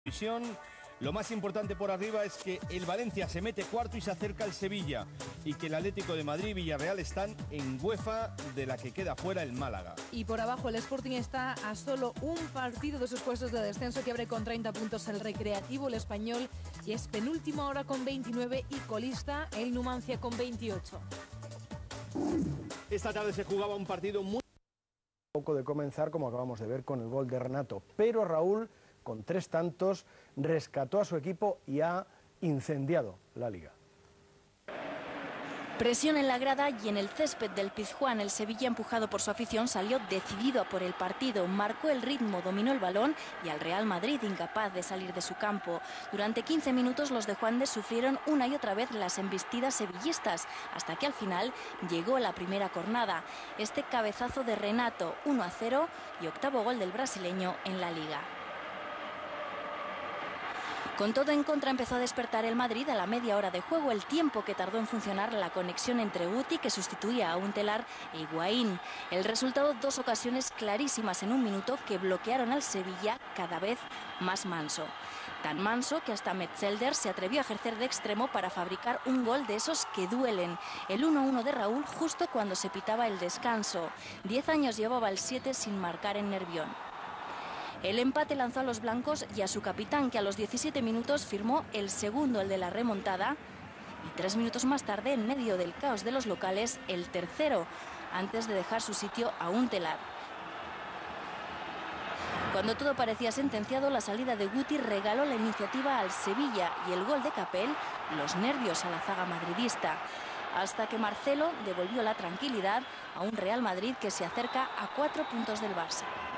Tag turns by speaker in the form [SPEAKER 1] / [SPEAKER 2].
[SPEAKER 1] División. Lo más importante por arriba es que el Valencia se mete cuarto y se acerca al Sevilla, y que el Atlético de Madrid y Villarreal están en UEFA, de la que queda fuera el Málaga.
[SPEAKER 2] Y por abajo el Sporting está a solo un partido de sus puestos de descenso, que abre con 30 puntos el Recreativo, el Español, y es penúltimo ahora con 29 y colista el Numancia con 28.
[SPEAKER 1] Esta tarde se jugaba un partido muy...
[SPEAKER 3] Poco de comenzar, como acabamos de ver con el gol de Renato, pero Raúl, con 3 tantos, rescató a su equipo y ha incendiado la Liga.
[SPEAKER 4] Presión en la grada y en el césped del Pizjuán. El Sevilla, empujado por su afición, salió decidido a por el partido, marcó el ritmo, dominó el balón, y al Real Madrid incapaz de salir de su campo. Durante 15 minutos los de Juan de sufrieron una y otra vez las embestidas sevillistas, hasta que al final llegó la primera cornada. Este cabezazo de Renato, 1-0, y octavo gol del brasileño en la Liga. Con todo en contra, empezó a despertar el Madrid a la media hora de juego, el tiempo que tardó en funcionar la conexión entre Guti, que sustituía a Huntelaar, e Higuaín. El resultado: 2 ocasiones clarísimas en un minuto que bloquearon al Sevilla cada vez más manso. Tan manso que hasta Metzelder se atrevió a ejercer de extremo para fabricar un gol de esos que duelen. El 1-1 de Raúl justo cuando se pitaba el descanso. 10 años llevaba el 7 sin marcar en Nervión. El empate lanzó a los blancos y a su capitán, que a los 17 minutos firmó el segundo, el de la remontada, y 3 minutos más tarde, en medio del caos de los locales, el tercero, antes de dejar su sitio a Huntelaar. Cuando todo parecía sentenciado, la salida de Guti regaló la iniciativa al Sevilla, y el gol de Capel, los nervios a la zaga madridista, hasta que Marcelo devolvió la tranquilidad a un Real Madrid que se acerca a 4 puntos del Barça.